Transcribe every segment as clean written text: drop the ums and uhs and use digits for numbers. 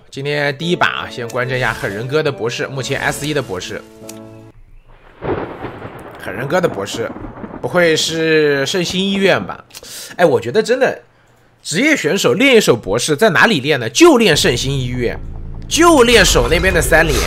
今天第一把啊，先观战一下狠人哥的博士，目前 S1 的博士。狠人哥的博士，不会是圣心医院吧？哎，我觉得真的，职业选手练一手博士在哪里练呢？就练圣心医院，就练手那边的3连，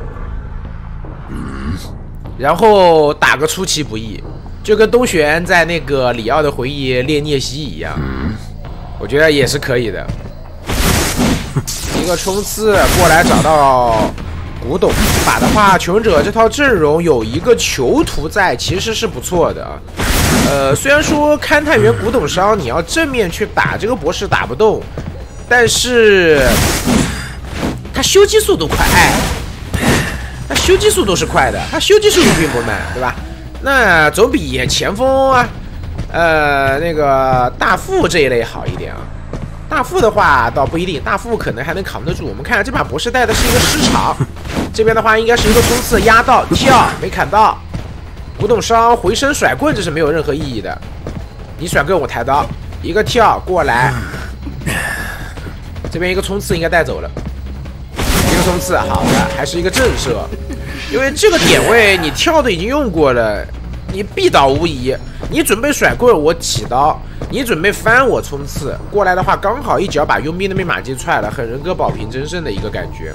然后打个出其不意，就跟东玄在那个里奥的回忆练聂西一样，我觉得也是可以的。一个冲刺过来找到古董这把的话，穷者这套阵容有一个囚徒在，其实是不错的。虽然说勘探员古董商你要正面去打这个博士打不动，但是他修机速度快，哎，他修机速度是快的，他修机速度并不慢，对吧？那总比前锋啊，那个大副这一类好一点啊。大副的话倒不一定，大副可能还能扛得住。我们看这把博士带的是一个失常，这边的话应该是一个冲刺压到跳没砍到，古董商回身甩棍，这是没有任何意义的。你甩棍我抬刀，一个跳过来，这边一个冲刺应该带走了，一个冲刺好的，还是一个震慑，因为这个点位你跳的已经用过了，你必倒无疑。你准备甩棍我起刀，你准备翻我冲刺过来的话，刚好一脚把佣兵的密码机踹了，狠人哥保平争胜的一个感觉。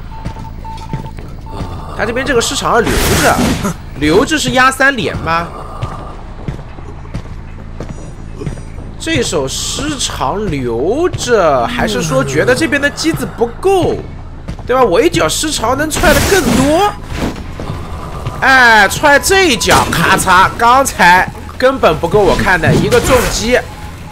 他这边这个失常要留着是压3连吗？这手失常留着，还是说觉得这边的机子不够，对吧？我一脚失常能踹的更多。哎，踹这一脚，咔嚓！刚才根本不够我看的，一个重击，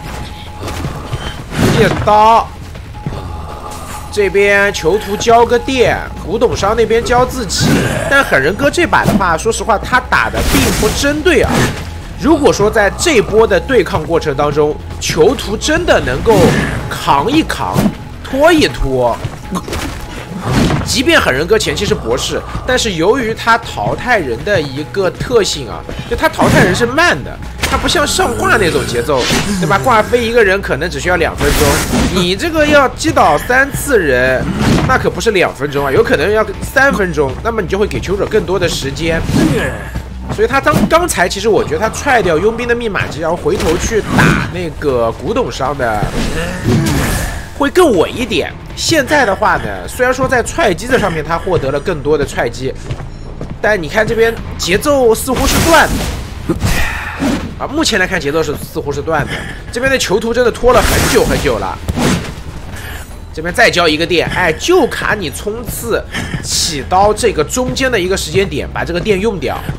一刀。这边囚徒交个电，古董商那边交自己。但狠人哥这把的话，说实话，他打的并不针对啊。如果说在这波的对抗过程当中，囚徒真的能够扛一扛、拖一拖。即便狠人哥前期是博士，但是由于他淘汰人的一个特性啊，就他淘汰人是慢的，他不像上挂那种节奏，对吧？挂飞一个人可能只需要2分钟，你这个要击倒3次人，那可不是2分钟啊，有可能要3分钟，那么你就会给求者更多的时间。所以他刚才其实我觉得他踹掉佣兵的密码机，然后回头去打那个古董商的，会更稳一点。现在的话呢，虽然说在踹机子上面他获得了更多的踹击，但你看这边节奏似乎是断的啊，目前来看节奏似乎是断的。这边的囚徒真的拖了很久很久了，这边再交一个电，哎，就卡你冲刺起刀这个中间的一个时间点，把这个电用掉，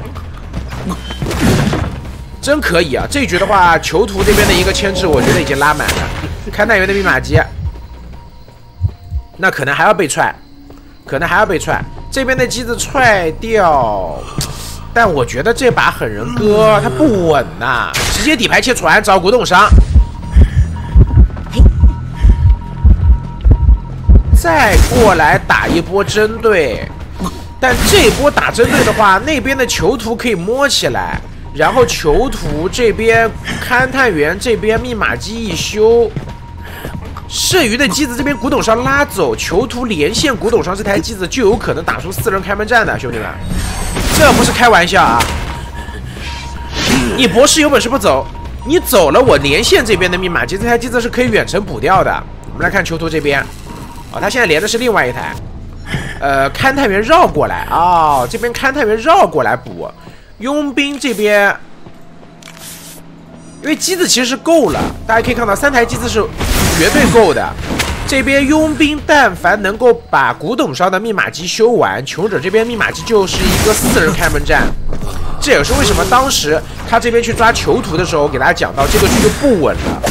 真可以啊！这一局的话，囚徒这边的一个牵制，我觉得已经拉满了。勘探员的密码机。那可能还要被踹，这边的机子踹掉，但我觉得这把狠人哥他不稳呐，直接底牌切船找古董商，再过来打一波针对，但这波打针对的话，那边的囚徒可以摸起来，然后囚徒这边勘探员这边密码机一修。剩余的机子这边古董商拉走，囚徒连线古董商这台机子就有可能打出4人开门战的，兄弟们，这不是开玩笑啊！你博士有本事不走，你走了，我连线这边的密码机，这台机子是可以远程补掉的。我们来看囚徒这边，他现在连的是另外一台，勘探员绕过来啊，这边勘探员绕过来补，佣兵这边。因为机子其实是够了，大家可以看到3台机子是绝对够的。这边佣兵但凡能够把古董商的密码机修完，穷者这边密码机就是一个4人开门战。这也是为什么当时他这边去抓囚徒的时候，我给大家讲到这个局就不稳了。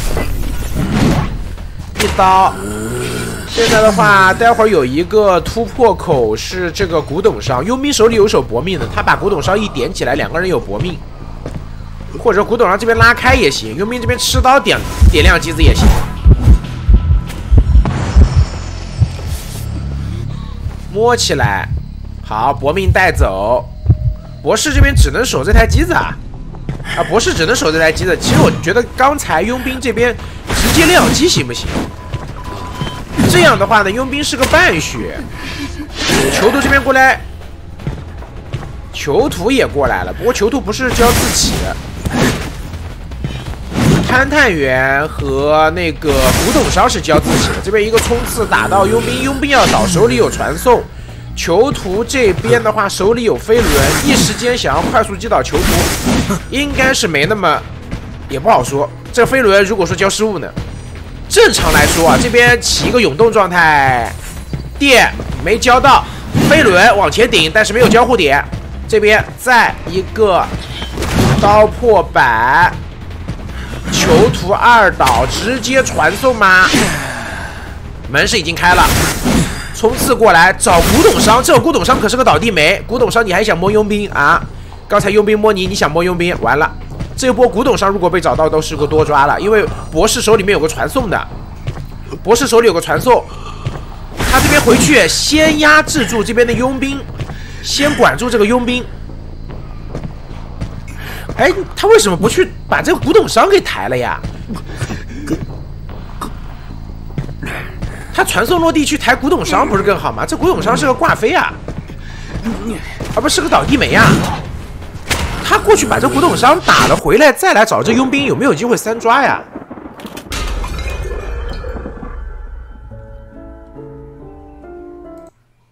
一刀，现在的话，待会儿有一个突破口是这个古董商，佣兵手里有手搏命的，他把古董商一点起来，2个人有搏命。或者古董商这边拉开也行，佣兵这边吃刀点亮机子也行。摸起来，好，搏命带走。博士这边只能守这台机子啊，博士只能守这台机子。其实我觉得刚才佣兵这边直接亮机行不行？ 这样的话呢，佣兵是个半血。囚徒这边过来，囚徒也过来了，不过囚徒不是交自己的。勘探员和那个古董商是交自己的。这边一个冲刺打到佣兵，佣兵要倒，手里有传送。囚徒这边的话手里有飞轮，一时间想要快速击倒囚徒，应该是没那么，也不好说。这个飞轮如果说交失误呢？正常来说啊，这边起一个永动状态，电没交到，飞轮往前顶，但是没有交互点。这边再一个刀破板，囚徒2倒，直接传送吗？门是已经开了，冲刺过来找古董商，这个古董商可是个倒地梅。古董商你还想摸佣兵啊？刚才佣兵摸你，你想摸佣兵，完了。这一波古董商如果被找到，都是个多抓了，因为博士手里面有个传送的，博士手里有个传送，他这边回去先压制住这边的佣兵，先管住这个佣兵。哎，他为什么不去把这个古董商给抬了呀？他传送落地去抬古董商不是更好吗？这古董商是个挂飞啊，而不是个倒地梅呀。他过去把这古董商打了回来，再来找这佣兵，有没有机会3抓呀？